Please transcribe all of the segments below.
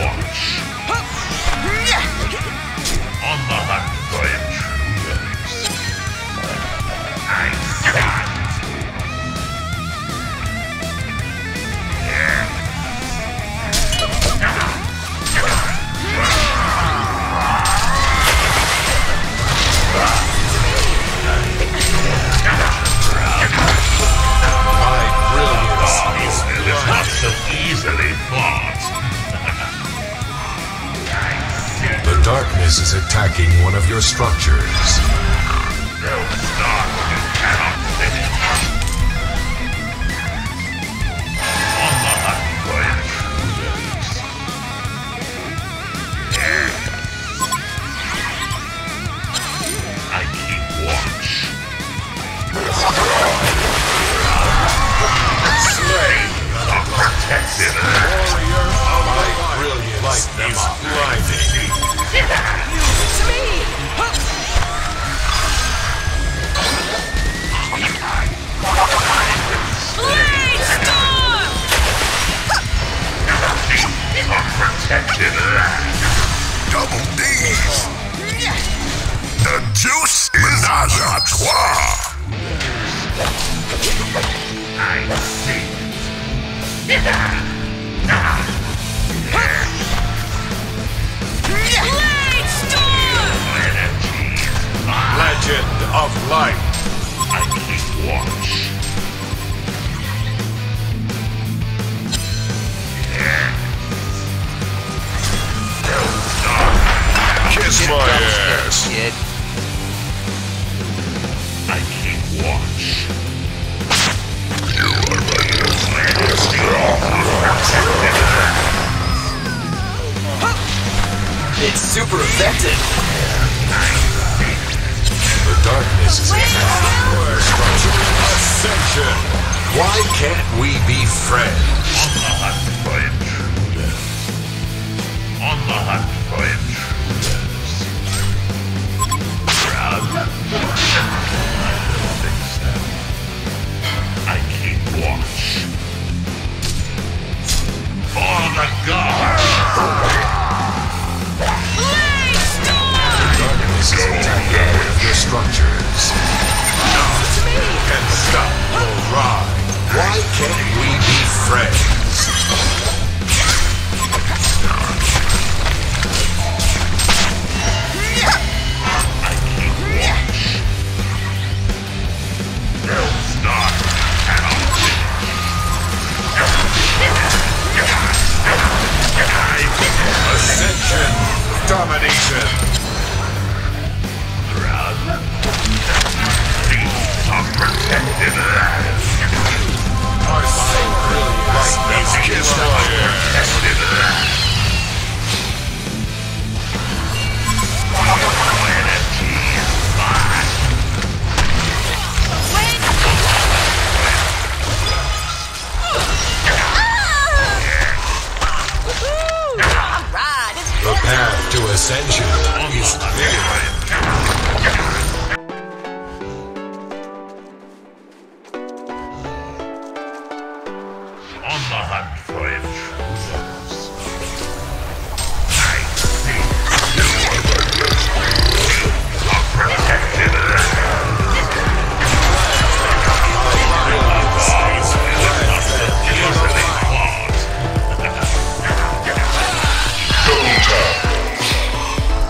watch. On the hunt for intruders. I stand. Not so easily fought. The darkness is attacking one of your structures. No start you cannot finish. On the hunt for intruders. I keep watch. Slay the protected Warrior of light, brilliant, light them up. Blinding. To me! Blade storm! The protected land. Double D's. The juice is menage a trois. I see it. Blade storm! Energy is mine. Legend of light. I keep watch. Kiss my ass. Kid. I keep watch. It's super effective. The darkness is attacking one of your structures. Ascension. Why can't we be friends? On the hunt for intruders. On the hunt for intruders. Rather. I don't think so. I keep watch. For the gods. Blade storm! Darkness is attacking one of your structures. Can stop or ride. Why can't we be friends? I keep watch. No start cannot Ascension. Domination. Rather. These are protected lands. Our light, brilliant light them up. Kiss my ass. Protected lands. Energy is mine. Alright, it's The path to ascension is clear. On the hunt for intruders. I see a protected land. Easily fought.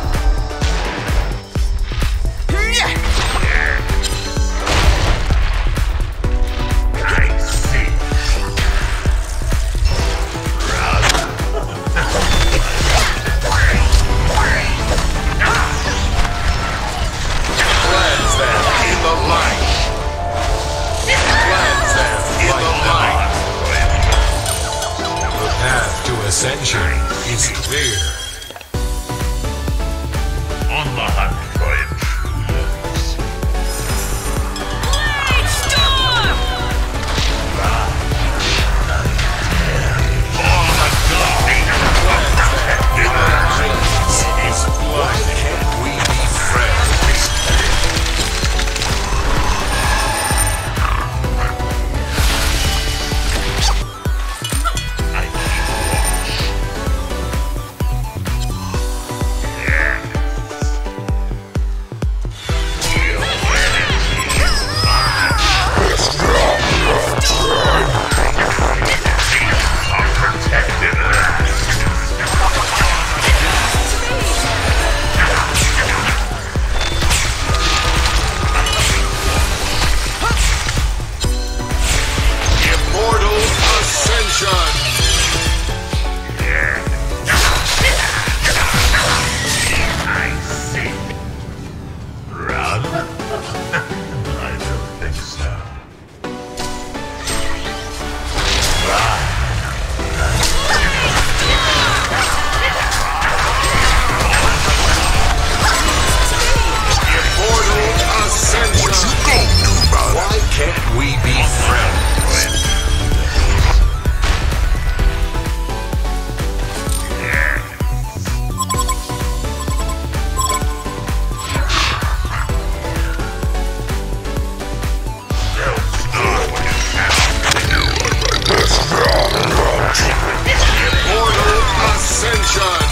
Ascension!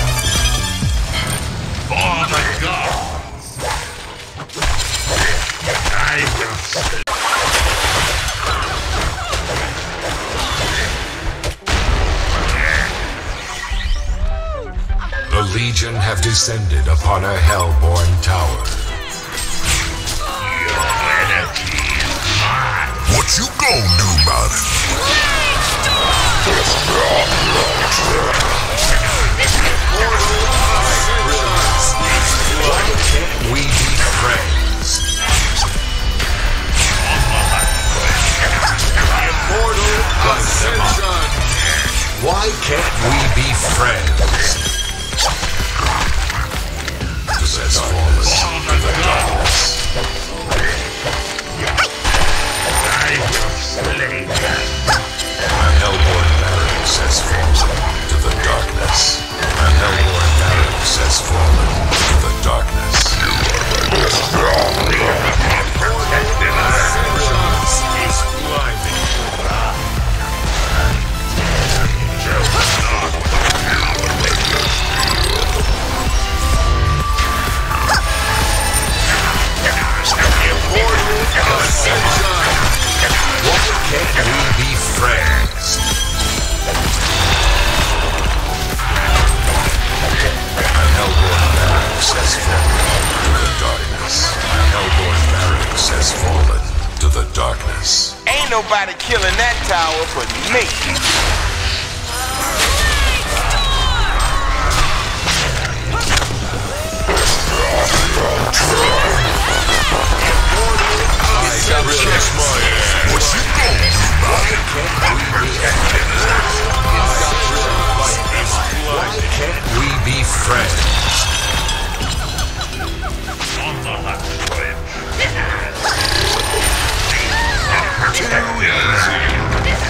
For the gods! I will slay. The Legion have descended upon a hellborn tower. Your energy is mine. What you gonna do about it? Why can't we be friends? Immortal Ascension! Why can't we be friends? Possess flawless to the darkness. I will slay them. A hellborn barracks has fallen to the darkness. A hellborn barracks has fallen to the darkness. Is blinding. Ascension! Why can't we be friends? A hellborn barracks has fallen to the darkness. A hellborn barracks has fallen to the darkness. Ain't nobody killing that tower but me. Kiss my ass. What you gonna do about it? Why can't we be friends? On the hunt for him. Too easy.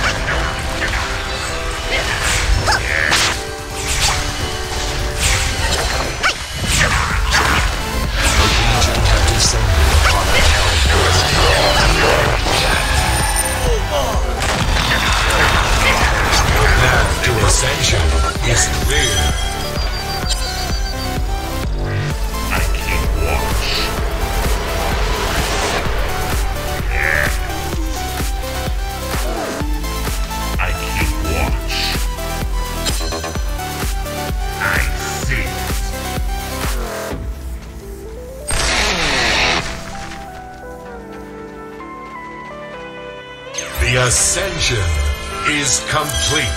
Ascension is clear. I keep watch. I keep watch. I see it. The ascension is complete.